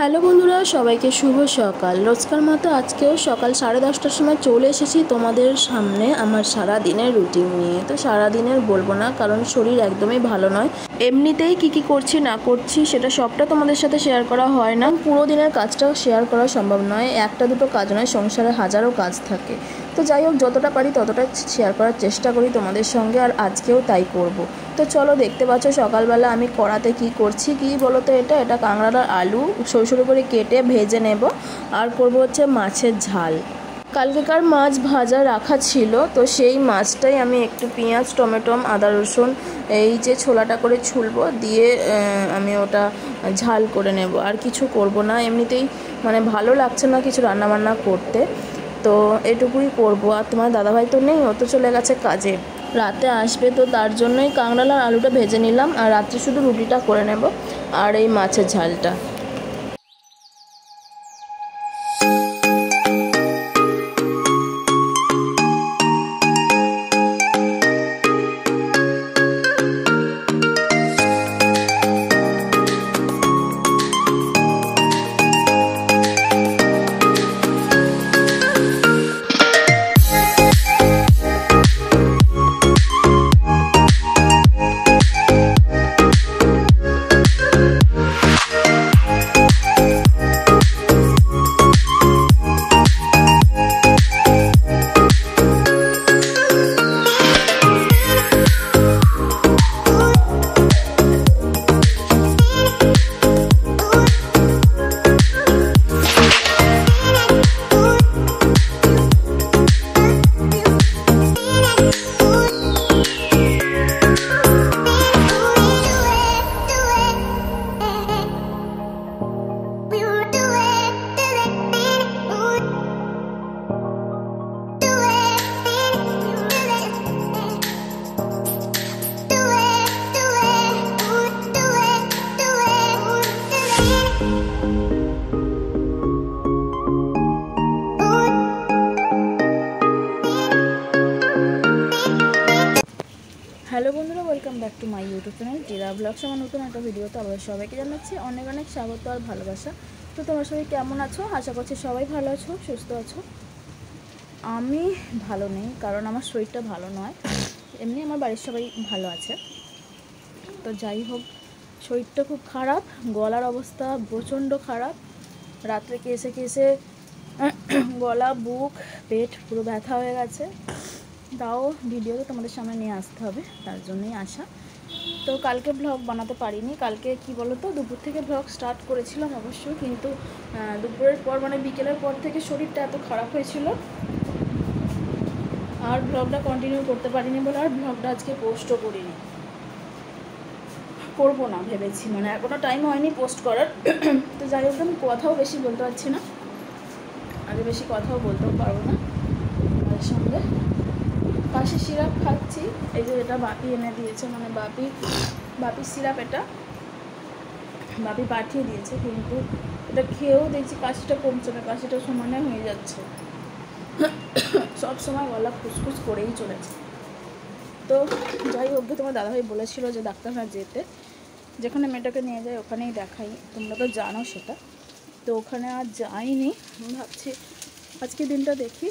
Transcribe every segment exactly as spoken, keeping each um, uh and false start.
Hello বন্ধুরা, সবাইকে শুভ সকাল। রোজকার মতো আজকেও সকাল সাড়ে দশটার সময় চলে এসেছি তোমাদের সামনে আমার সারা দিনের রুটিন নিয়ে। তো সারা দিনের বলবো না, কারণ শরীর একদমই ভালো নয়। এমনিতেই কি কি করছি না করছি সেটা সবটা তোমাদের সাথে শেয়ার করা হয় না। পুরো দিনের কাজটাও শেয়ার করা সম্ভব নয়। একটা দুটো কাজ নয়, সংসারে হাজারো কাজ থাকে। তো যাই হোক, যতটা পারি ততটা শেয়ার করার চেষ্টা করি তোমাদের সঙ্গে, আর আজকেও তাই করব। তো চলো, দেখতে পাচ্ছ সকালবেলা আমি কড়াতে কি করছি। কি বলো তো, এটা এটা কাঁকড়ার আলু সরু সরু করে কেটে ভেজে নেব, আর করব হচ্ছে মাছের ঝাল। কালকেকার মাছ ভাজা রাখা ছিল, তো সেই মাছটাই আমি একটু পেঁয়াজ টমেটো আদা রসুন এই যে ছোলাটা করে ছুলবো, দিয়ে আমি ওটা ঝাল করে নেব। আর কিছু করব না, এমনিতেই মানে ভালো লাগছে না কিছু রান্নাবান্না করতে, তো এটুকুই করব। আর তোমার দাদাভাই তো নেই, ও তো চলে গেছে কাজে, রাতে আসবে। তো তার জন্যই কাঁকড়াল আর আলুটা ভেজে নিলাম, আর রাত্রে শুধু রুটিটা করে নেব আর এই মাছের ঝালটা। হ্যালো বন্ধুরা, welcome back to my YouTube channel Tira blogs. আমার নতুন একটা ভিডিওতে আবার সবাইকে জানাচ্ছি অনেক অনেক স্বাগত আর ভালোবাসা। তো তোমার সবাই কেমন আছো? আশা করছি সবাই ভালো আছো, সুস্থ আছো। আমি ভালো নেই, কারণ আমার শরীরটা ভালো নয়। এমনি আমার বাড়ির সবাই ভালো আছে। তো যাই হোক, শরীরটা খুব খারাপ, গলার অবস্থা প্রচণ্ড খারাপ। রাত্রে কেসে কেসে গলা বুক পেট পুরো ব্যথা হয়ে গেছে। তাও ভিডিও তোমাদের সামনে নিয়ে আসতে হবে, তার জন্যই আসা। তো কালকে ব্লগ বানাতে পারিনি। কালকে কি বলো তো, দুপুর থেকে ব্লগ স্টার্ট করেছিলাম অবশ্যই, কিন্তু দুপুরের পর মানে বিকেলের পর থেকে শরীরটা এত খারাপ হয়েছিল, আর ব্লগটা কন্টিনিউ করতে পারিনি বলে আর ব্লগটা আজকে পোস্টও করিনি। করবো না ভেবেছি, মানে এখনও টাইম হয়নি পোস্ট করার। তো যাই হোক, আমি কথাও বেশি বলতে পারছি না, আগে বেশি কথাও বলতেও পারবো না আমাদের সঙ্গে। পাশে সিরাপ খাচ্ছি, এই যে এটা বাপি এনে দিয়েছে, মানে বাপি বাপির সিরাপ, এটা বাপি পাঠিয়ে দিয়েছে, কিন্তু এটা খেয়েও দেখছি কাশিটা কমছে না, কাশিটা সমানে হয়ে যাচ্ছে, সব সময় গলা খুসখুস করেই চলেছে। তো যাই হোক, তোমার দাদাভাই বলেছিল যে ডাক্তারখানা যেতে, যেখানে মেয়েটাকে নিয়ে যায় ওখানেই দেখাই, তোমরা তো জানো সেটা। তো ওখানে আর যাইনি, ভাবছি আজকে দিনটা দেখি,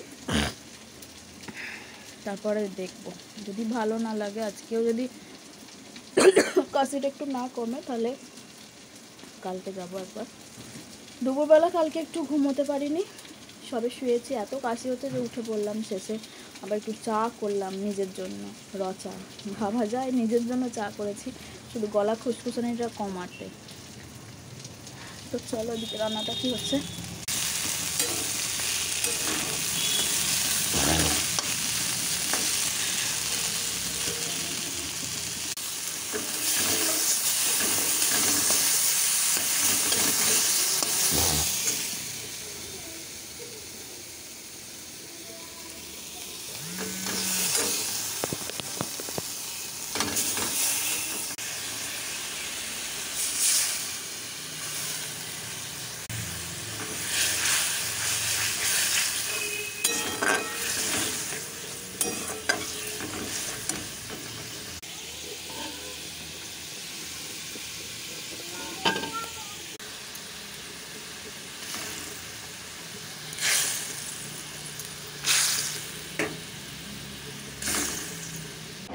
তারপরে দেখবো। যদি ভালো না লাগে, আজকেও যদি কাশিটা একটু না কমে, তাহলে কালকে যাবো একবার। দুপুরবেলা কালকে একটু ঘুমোতে পারিনি, সবে শুয়েছি, এত কাশি হচ্ছে যে উঠে পড়লাম। শেষে আবার একটু চা করলাম নিজের জন্য, র চা, ভাবা যায় নিজের জন্য চা করেছি, শুধু গলা খুসখুসানিটা কমাতে। তো চলো, এদিকে রান্নাটা কী হচ্ছে।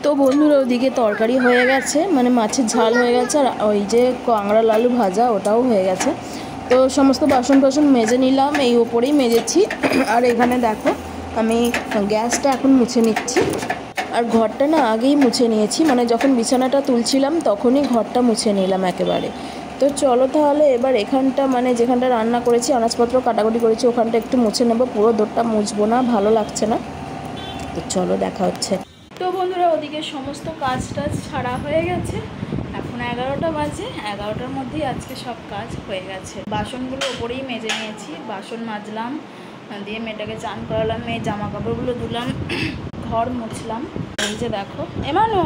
তো বন্ধুরা ওদিকে তরকারি হয়ে গেছে, মানে মাছের ঝাল হয়ে গেছে, আর ওই যে কাঁকড়াল আলু ভাজা ওটাও হয়ে গেছে। তো সমস্ত বাসন টাসন মেজে নিলাম, এই ওপরেই মেজেছি। আর এখানে দেখো আমি গ্যাসটা এখন মুছে নিচ্ছি। আর ঘরটা না আগেই মুছে নিয়েছি, মানে যখন বিছানাটা তুলছিলাম তখনই ঘরটা মুছে নিলাম একেবারে। তো চলো তাহলে এবার এখানটা, মানে যেখানটা রান্না করেছি আনাজপত্র কাটাকুটি করেছি ওখানটা একটু মুছে নেবো, পুরো দোরটা মুছবো না, ভালো লাগছে না। তো চলো দেখা হচ্ছে। তো বন্ধুরা ওদিকে সমস্ত কাজ টাজ ছাড়া হয়ে গেছে, এখন এগারোটা বাজে, এগারোটার মধ্যেই আজকে সব কাজ হয়ে গেছে। বাসনগুলো ওপরেই মেজে নিয়েছি, বাসন মাজলাম, দিয়ে মেয়েটাকে চান করালাম, মেয়ে জামা কাপড়গুলো ধুলাম, ঘর মুছলাম। এই যে দেখো এমানো,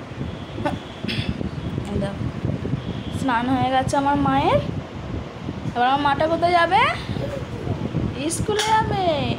দেখো স্নান হয়ে গেছে আমার মায়ের। এবার আমার মাটা কোথায় যাবে? স্কুলে যাবে।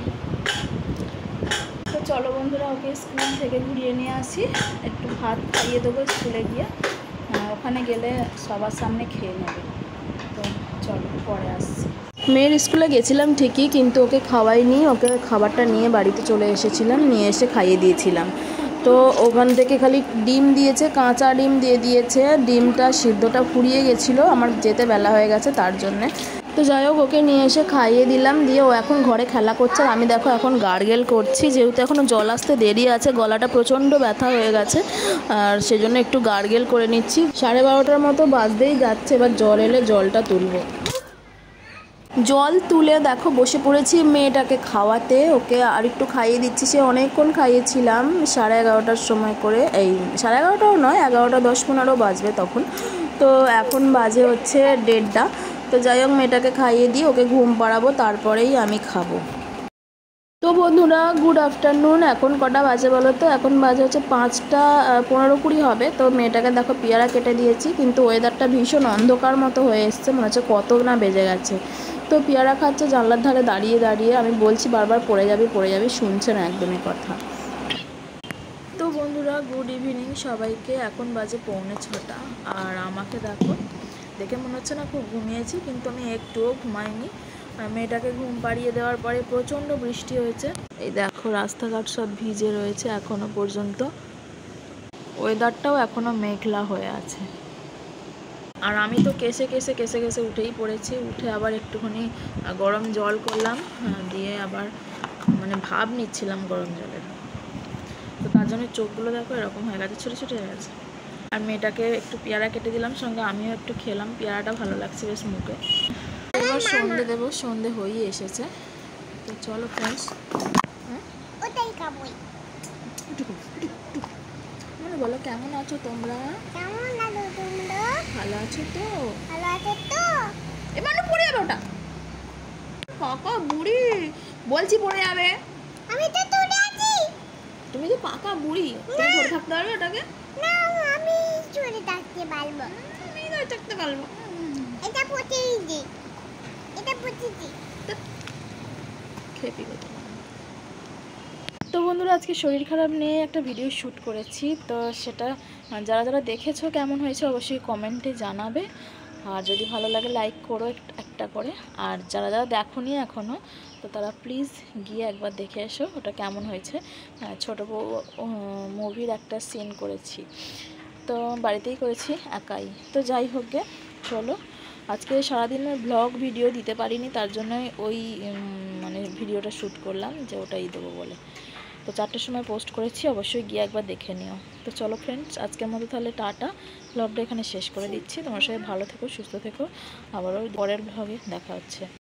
তো চলো বন্ধুরা ওকে স্কুল থেকে ঘুরিয়ে নিয়ে আসি, একটু ভাত খাইয়ে দেবো স্কুলে গিয়ে, ওখানে গেলে সবার সামনে খেয়ে নেবে। তো চলো পরে আসছি। মেয়ের স্কুলে গেছিলাম ঠিকই, কিন্তু ওকে খাওয়াইনি, ওকে খাবারটা নিয়ে বাড়িতে চলে এসেছিলাম, নিয়ে এসে খাইয়ে দিয়েছিলাম। তো ওখান থেকে খালি ডিম দিয়েছে, কাঁচা ডিম দিয়ে দিয়েছে, ডিমটা সিদ্ধটা ফুরিয়ে গেছিলো, আমার যেতে বেলা হয়ে গেছে তার জন্যে। তো যাই হোক ওকে নিয়ে এসে খাইয়ে দিলাম, দিয়ে ও এখন ঘরে খেলা করছে, আর আমি দেখো এখন গার্গেল করছি, যেহেতু এখনও জল আসতে দেরি আছে, গলাটা প্রচণ্ড ব্যথা হয়ে গেছে, আর সেজন্য একটু গার্গেল করে নিচ্ছি। সাড়ে বারোটার মতো বাজতেই যাচ্ছে, এবার জল এলে জলটা তুলবো। জল তুলে দেখো বসে পড়েছি মেয়েটাকে খাওয়াতে, ওকে আর একটু খাইয়ে দিচ্ছি। সে অনেকক্ষণ খাইয়েছিলাম, সাড়ে এগারোটার সময় করে, এই সাড়ে এগারোটাও নয়, এগারোটা দশ পনেরো বাজবে তখন। তো এখন বাজে হচ্ছে দেড়টা। তো যাই হোক মেয়েটাকে খাইয়ে দিয়ে ওকে ঘুম পাড়াবো, তারপরেই আমি খাবো। তো বন্ধুরা গুড আফটারনুন। এখন কটা বাজে বলো তো? এখন বাজে হচ্ছে পাঁচটা পনেরো কুড়ি হবে। তো মেয়েটাকে দেখো পেয়ারা কেটে দিয়েছি, কিন্তু ওয়েদারটা ভীষণ অন্ধকার মতো হয়ে এসছে, মনে হচ্ছে কত না বেজে গেছে। তো পেয়ারা খাচ্ছে জানলার ধারে দাঁড়িয়ে দাঁড়িয়ে, আমি বলছি বারবার পড়ে যাবি পড়ে যাবি, শুনছে না একদমই কথা। তো বন্ধুরা গুড ইভিনিং সবাইকে। এখন বাজে পৌনে ছটা, আর আমাকে দেখো দেখে মনে হচ্ছে না খুব ঘুমিয়েছি, কিন্তু আমি একটুও ঘুমাইনি। মেয়েটাকে ঘুম পাড়িয়ে দেওয়ার পরে প্রচণ্ড বৃষ্টি হয়েছে, এই দেখো রাস্তাঘাট সব ভিজে রয়েছে এখনো পর্যন্ত, ওয়েদারটাও এখনো মেঘলা হয়ে আছে। আর আমি তো কেসে কেসে কেসে কেসে উঠেই পড়েছি, উঠে আবার একটুখানি গরম জল করলাম, দিয়ে আবার মানে ভাব নিচ্ছিলাম গরম জলের। তো তার জন্য চোখগুলো দেখো এরকম হয়ে গেছে, ছোটো ছোটো হয়ে গেছে। আর মেয়েটাকে একটু পেয়ারা কেটে দিলাম, সঙ্গে আমিও একটু খেলাম, পেয়ারাটা ভালো লাগছে বেশ মুখে। এবার সন্ধে দেবো, সন্ধে হয়েই এসেছে। তো চলো ফ্রেন্ডস, মানে বলো কেমন আছো তোমরা? কেমন আছো তোমরা? ভালো আছো তো? ভালো আছো তো? এবার পড়ে যাবে ওটা, কাকা বুড়ি বলছি পড়ে যাবে। আমি তো তুলে আছি। তুমি তো পাকা বুড়ি, তুমি ধরে থাকতে পারবে ওটাকে? না আমি ধরে থাকতে পারবো। আমি ধরে থাকতে পারবো। এটা পচিয়ে দি, এটা পচিয়ে দি। খেপি কথা। তো বন্ধুরা আজকে শরীর খারাপ নিয়ে একটা ভিডিও শ্যুট করেছি, তো সেটা যারা যারা দেখেছো কেমন হয়েছে অবশ্যই কমেন্টে জানাবে, আর যদি ভালো লাগে লাইক করো একটা করে, আর যারা যারা দেখোনি এখনও তো তারা প্লিজ গিয়ে একবার দেখে এসো ওটা কেমন হয়েছে। ছোটো বউ মুভির একটা সিন করেছি, তো বাড়িতেই করেছি একাই। তো যাই হোক গে, চলো আজকে সারাদিনের ব্লগ ভিডিও দিতে পারিনি, তার জন্যই ওই মানে ভিডিওটা শ্যুট করলাম যে ওটাই দেবো বলে। তো চারটের সময় পোস্ট করেছি, অবশ্যই গিয়ে একবার দেখে নিও। তো চলো ফ্রেন্ডস আজকের মতো তাহলে টাটা, ব্লগটা এখানে শেষ করে দিচ্ছি। তোমার সাথে ভালো থেকো, সুস্থ থেকো, আবারও পরের ব্লগে দেখা হচ্ছে।